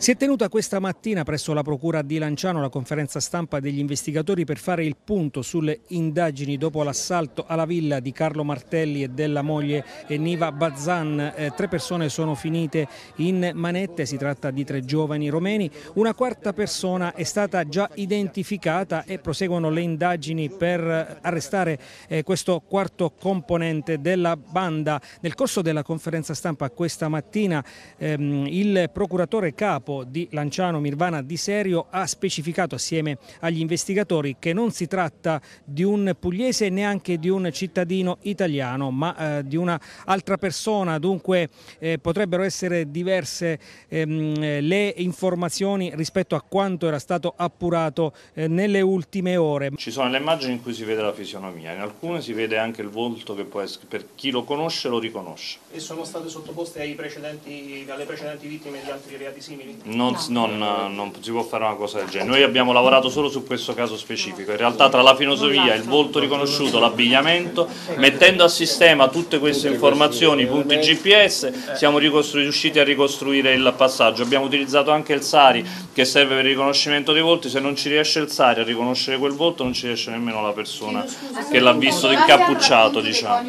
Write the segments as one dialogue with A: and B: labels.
A: Si è tenuta questa mattina presso la Procura di Lanciano la conferenza stampa degli investigatori per fare il punto sulle indagini dopo l'assalto alla villa di Carlo Martelli e della moglie Niva Bazan. 3 persone sono finite in manette, si tratta di 3 giovani romeni. Una quarta persona è stata già identificata e proseguono le indagini per arrestare questo quarto componente della banda. Nel corso della conferenza stampa questa mattina il procuratore capo di Lanciano Mirvana Di Serio ha specificato assieme agli investigatori che non si tratta di un pugliese e neanche di un cittadino italiano, ma di una altra persona. Dunque potrebbero essere diverse le informazioni rispetto a quanto era stato appurato nelle ultime ore.
B: Ci sono le immagini in cui si vede la fisionomia, in alcune si vede anche il volto che può essere, per chi lo conosce lo riconosce.
C: E sono state sottoposte alle precedenti vittime di altri reati simili?
B: Non si può fare una cosa del genere. Noi abbiamo lavorato solo su questo caso specifico. In realtà tra la filosofia, il volto riconosciuto, l'abbigliamento, mettendo a sistema tutte queste informazioni, punti GPS, siamo riusciti a ricostruire il passaggio. Abbiamo utilizzato anche il SARI che serve per il riconoscimento dei volti. Se non ci riesce il SARI a riconoscere quel volto, non ci riesce nemmeno la persona che l'ha visto incappucciato, diciamo.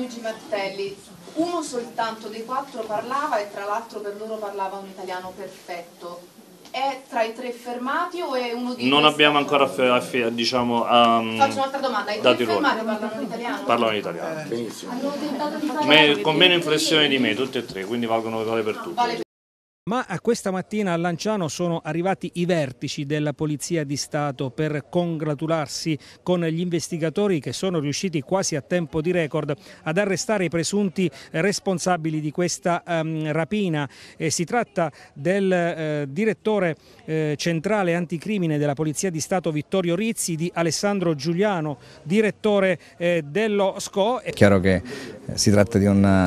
D: Uno soltanto dei 4 parlava e tra l'altro per loro parlava un italiano perfetto. È tra i 3 fermati o è uno di
B: Non abbiamo ancora
D: diciamo, faccio un'altra domanda, i 3 fermati parlano l'italiano?
B: Parlano l'italiano. Con meno inflessione di me, tutti e 3, quindi vale per tutti.
A: Ma questa mattina a Lanciano sono arrivati i vertici della Polizia di Stato per congratularsi con gli investigatori che sono riusciti quasi a tempo di record ad arrestare i presunti responsabili di questa rapina. Si tratta del direttore centrale anticrimine della Polizia di Stato Vittorio Rizzi, di Alessandro Giuliano, direttore dello SCO.
E: È chiaro che si tratta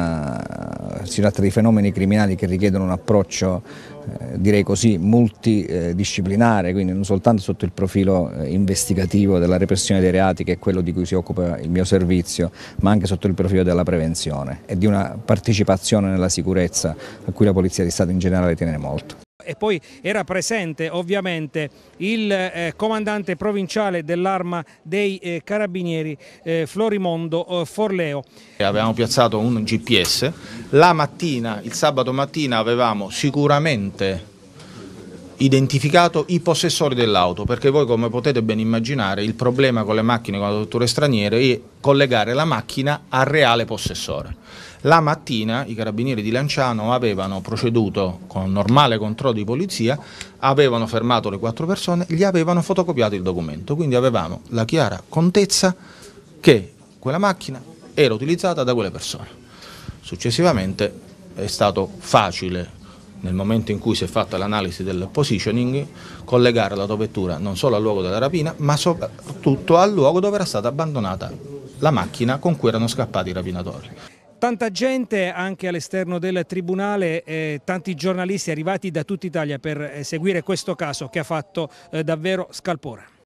E: di fenomeni criminali che richiedono un approccio direi così multidisciplinare, quindi non soltanto sotto il profilo investigativo della repressione dei reati, che è quello di cui si occupa il mio servizio, ma anche sotto il profilo della prevenzione e di una partecipazione nella sicurezza a cui la Polizia di Stato in generale tiene molto.
A: E poi era presente ovviamente il comandante provinciale dell'Arma dei Carabinieri Florimondo Forleo.
F: Avevamo piazzato un GPS, il sabato mattina avevamo sicuramente identificato i possessori dell'auto, perché voi, come potete ben immaginare, il problema con le macchine con le vetture straniere è collegare la macchina al reale possessore. La mattina i carabinieri di Lanciano avevano proceduto con normale controllo di polizia, avevano fermato le 4 persone, gli avevano fotocopiato il documento, quindi avevamo la chiara contezza che quella macchina era utilizzata da quelle persone. Successivamente è stato facile, nel momento in cui si è fatta l'analisi del positioning, collegare l'autovettura non solo al luogo della rapina, ma soprattutto al luogo dove era stata abbandonata la macchina con cui erano scappati i rapinatori.
A: Tanta gente anche all'esterno del tribunale, tanti giornalisti arrivati da tutta Italia per seguire questo caso che ha fatto davvero scalpore.